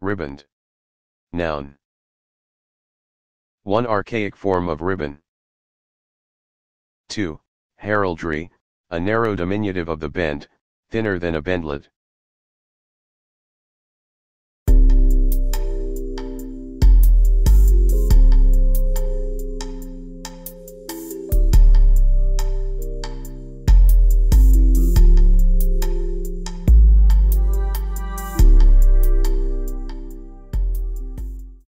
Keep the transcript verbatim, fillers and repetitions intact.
Riband. Noun. one. Archaic form of ribbon. two. Heraldry, a narrow diminutive of the bend, thinner than a bendlet.